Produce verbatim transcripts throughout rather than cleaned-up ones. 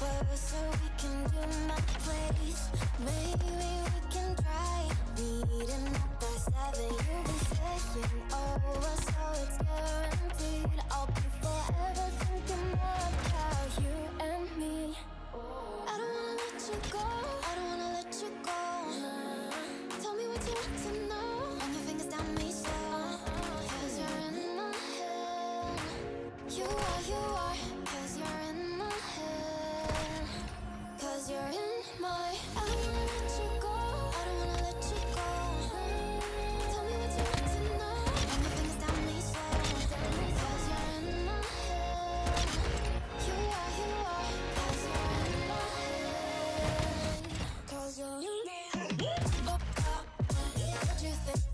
closer, we can do my place. Maybe we can try meeting up by seven. You've been saying over, so it's guaranteed. I'll be forever thinking more about you and me. I don't wanna let you go, I don't wanna let you go. Tell me what you want to know. Run your fingers down me slow, cause you're in my head. You are, you are, cause you're in my head. Cause you're in my, I don't wanna let you go, I don't wanna let you go. Tell me what you want to know. Run your fingers down me slow, cause you're in my head. You are, you are, cause you're in my head. Cause you're in my head. Oh, oh, what you think?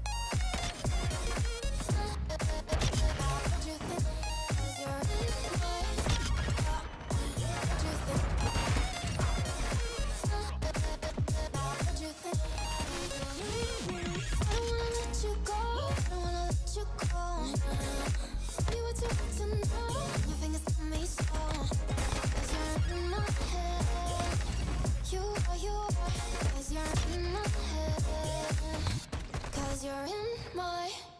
What you think? Cause you're in my head. What you think? What you think? I don't wanna let you go, I don't wanna let you go. Tell me what you want to know. Your fingers tell me so, cause you're in my head. You are, you are, cause you're in my head. Cause you're in my